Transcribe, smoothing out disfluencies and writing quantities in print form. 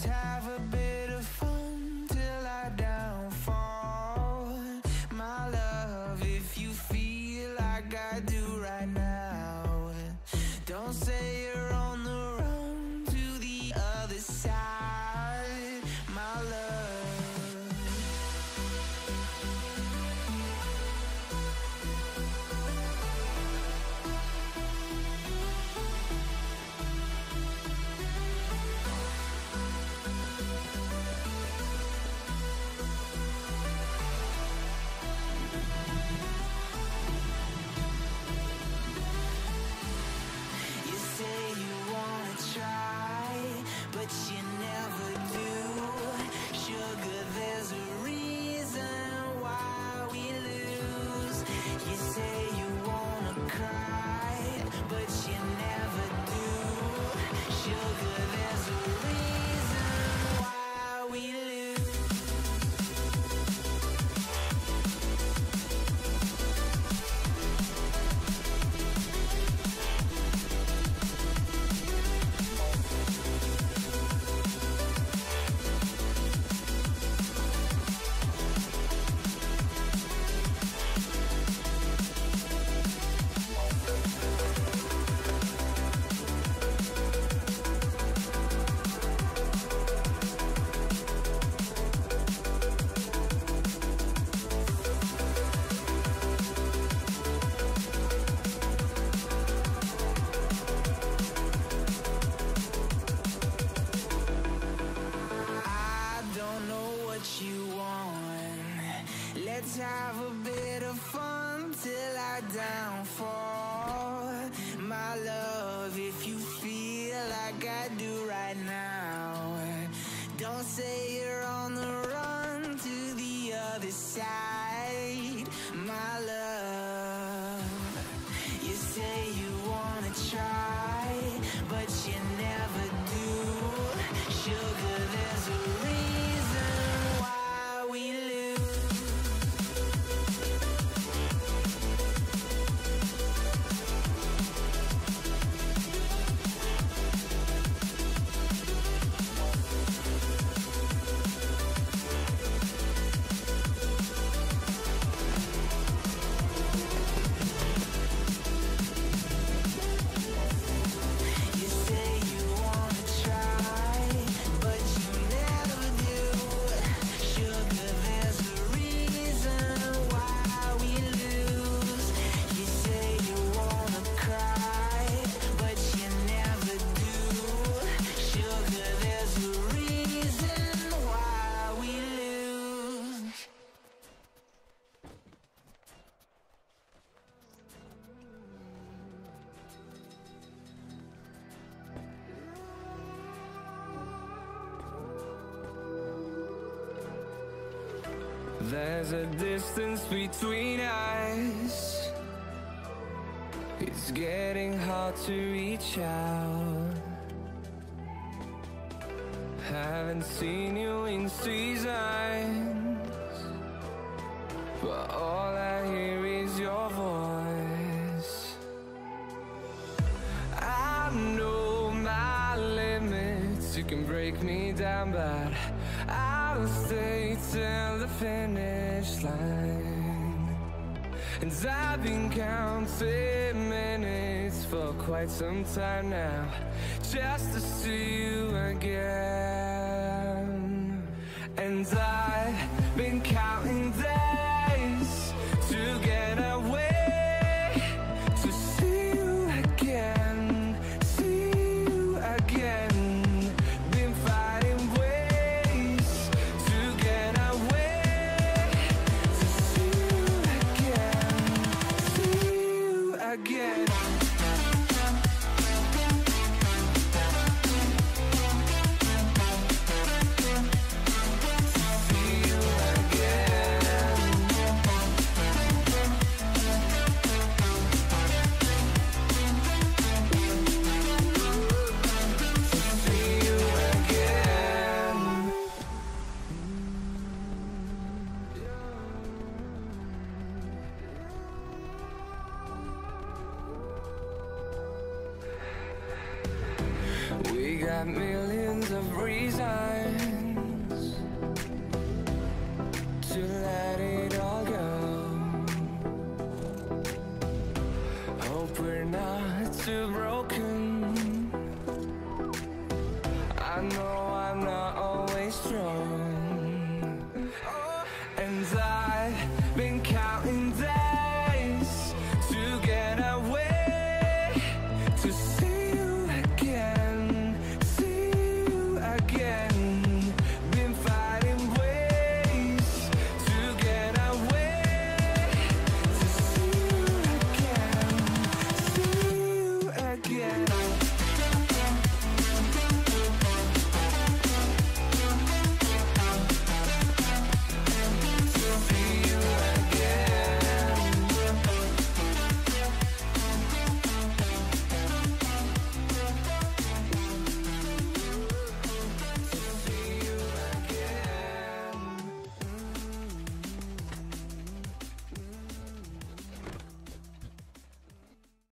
have a bit of fun till I downfall. My love, if you feel like I do right now, don't say you're on the run to the other side, my love. Let's have a bit of fun till I downfall. My love, if you feel like I do right now, don't say you're on the run to the other side, my love. You say you wanna try, but you never do. Sugar, there's a reason why we lose. There's a distance between us. It's getting hard to reach out. Haven't seen you in seasons, but all I hear is your voice. I know my limits, you can break me down, but I'll stay till the finish line. And I've been counting minutes for quite some time now, just to see you again. And I've been counting days to get away, to see you again, see you again. Been fighting ways to get away, to see you again, see you again. We got millions of reasons 'cause I